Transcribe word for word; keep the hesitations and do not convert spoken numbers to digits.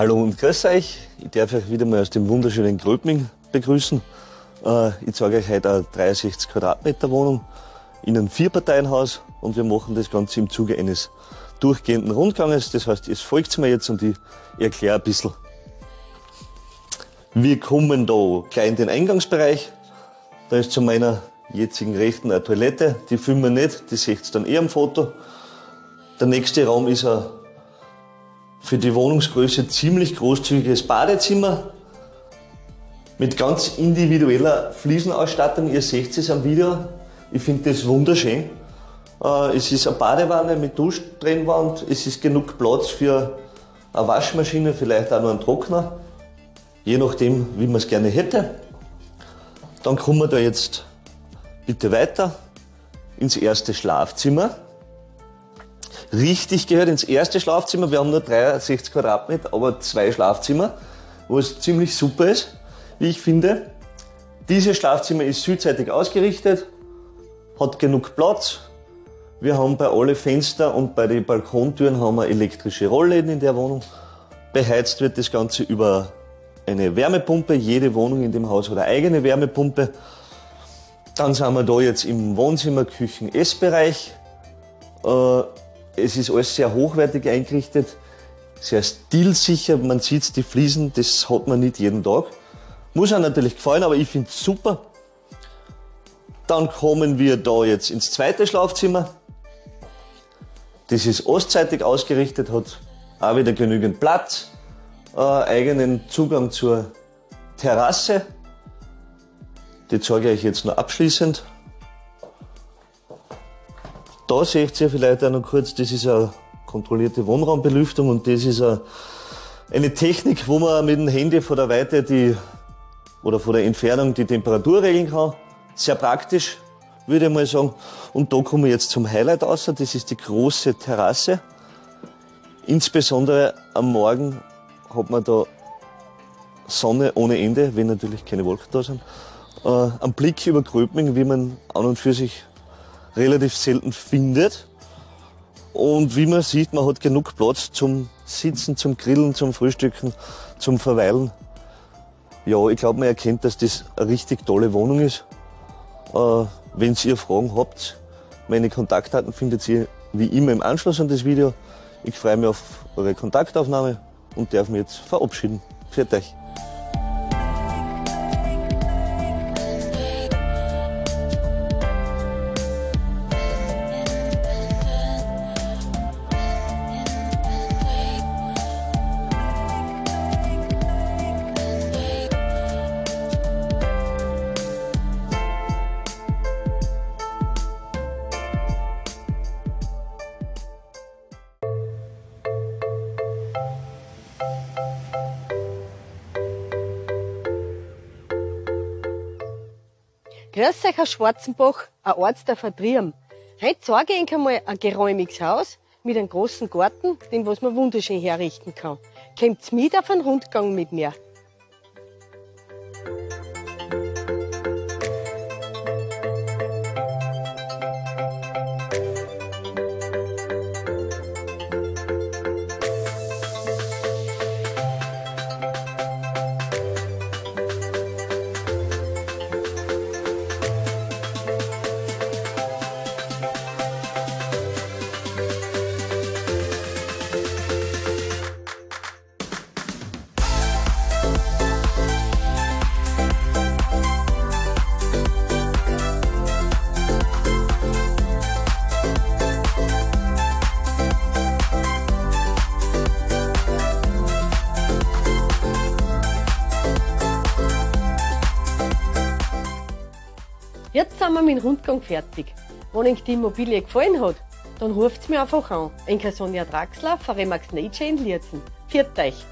Hallo und grüß euch. Ich darf euch wieder mal aus dem wunderschönen Gröbming begrüßen. Ich zeige euch heute eine dreiundsechzig Quadratmeter Wohnung in einem Vierparteienhaus und wir machen das Ganze im Zuge eines durchgehenden Rundganges. Das heißt, es folgt mir jetzt und ich erkläre ein bisschen. Wir kommen da gleich in den Eingangsbereich. Da ist zu meiner jetzigen Rechten eine Toilette. Die filmen wir nicht, die seht ihr dann eher am Foto. Der nächste Raum ist ein für die Wohnungsgröße ziemlich großzügiges Badezimmer mit ganz individueller Fliesenausstattung. Ihr seht es am Video. Ich finde das wunderschön. Es ist eine Badewanne mit Duschtrennwand. Es ist genug Platz für eine Waschmaschine, vielleicht auch noch einen Trockner. Je nachdem, wie man es gerne hätte. Dann kommen wir da jetzt bitte weiter ins erste Schlafzimmer. Richtig gehört, ins erste Schlafzimmer. Wir haben nur dreiundsechzig Quadratmeter, aber zwei Schlafzimmer, was ziemlich super ist, wie ich finde. Dieses Schlafzimmer ist südseitig ausgerichtet, hat genug Platz. Wir haben bei alle Fenster und bei den Balkontüren haben wir elektrische Rollläden in der Wohnung. Beheizt wird das Ganze über eine Wärmepumpe. Jede Wohnung in dem Haus hat eine eigene Wärmepumpe. Dann sind wir da jetzt im Wohnzimmer, Küchen, Essbereich. Es ist alles sehr hochwertig eingerichtet, sehr stilsicher. Man sieht die Fliesen, das hat man nicht jeden Tag. Muss einem natürlich gefallen, aber ich finde es super. Dann kommen wir da jetzt ins zweite Schlafzimmer. Das ist ostseitig ausgerichtet, hat auch wieder genügend Platz, äh, eigenen Zugang zur Terrasse. Die zeige ich euch jetzt noch abschließend. Da seht ihr vielleicht auch noch kurz, das ist eine kontrollierte Wohnraumbelüftung und das ist eine Technik, wo man mit dem Handy von der Weite die, oder von der Entfernung die Temperatur regeln kann. Sehr praktisch, würde ich mal sagen. Und da kommen wir jetzt zum Highlight raus, das ist die große Terrasse. Insbesondere am Morgen hat man da Sonne ohne Ende, wenn natürlich keine Wolken da sind. Äh, ein Blick über Gröbming, wie man an und für sich relativ selten findet. Und wie man sieht, man hat genug Platz zum Sitzen, zum Grillen, zum Frühstücken, zum Verweilen. Ja, ich glaube, man erkennt, dass das eine richtig tolle Wohnung ist. Äh, wenn ihr Fragen habt, meine Kontaktdaten findet ihr wie immer im Anschluss an das Video. Ich freue mich auf eure Kontaktaufnahme und darf mich jetzt verabschieden. Für euch. Grüß euch aus Schwarzenbach, ein Ort der Verdriem. Heute zeige ich euch einmal ein geräumiges Haus mit einem großen Garten, den was man wunderschön herrichten kann. Kommt mit auf einen Rundgang mit mir. Jetzt sind wir mit dem Rundgang fertig. Wenn euch die Immobilie gefallen hat, dann ruft mir einfach an. Enkel Sonja Draxler, Verremax Nature in Lierzen. Viert euch!